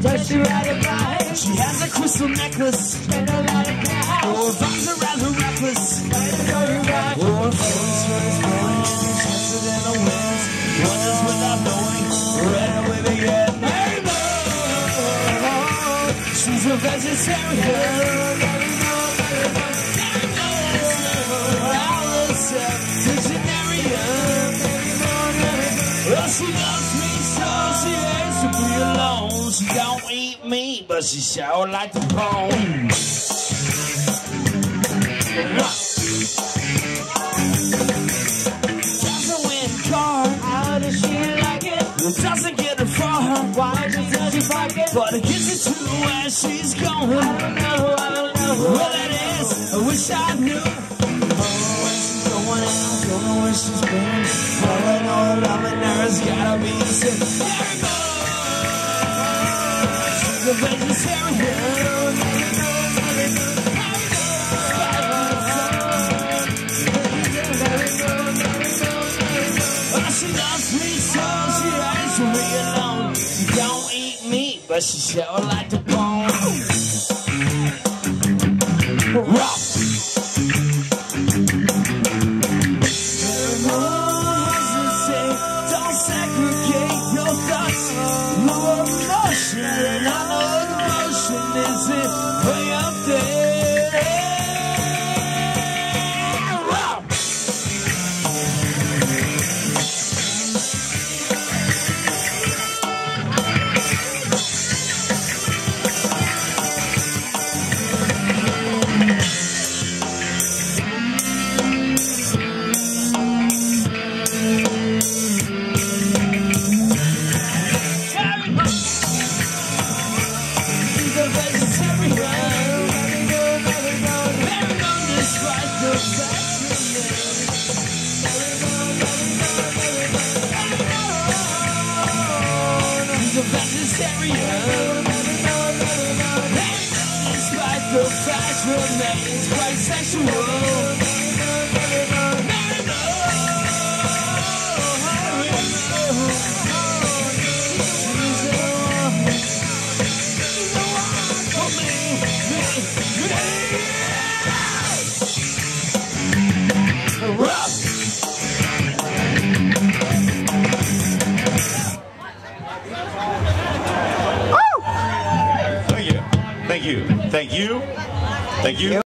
Does she ride a bike? She has a crystal necklace. Spend a lot of cash. Oh, her vibes are rather reckless. Go you back. Oh, her face is blowing, chances in the winds. Wonders without knowing where we begin. She's a vegetarian. Well, she loves me so she hates to be alone. She don't eat meat, but she sure like the bone. Doesn't win car. How does she like it? It doesn't get her far. Why does she pocket? But it gets her to where she's going. I don't know. Well, it is. I wish I knew. Where she's going out, don't know where she's been. All I know, her loving her has gotta be sick. She's a vegetarian. She loves me so she hates to be alone. She don't eat meat, but she sure like the bone. Rock. Don't segregate your thoughts. Lower emotion, and I know the motion is it way up there. Rock. Despite the fact remains quite sexual. Thank you. Thank you. Thank you.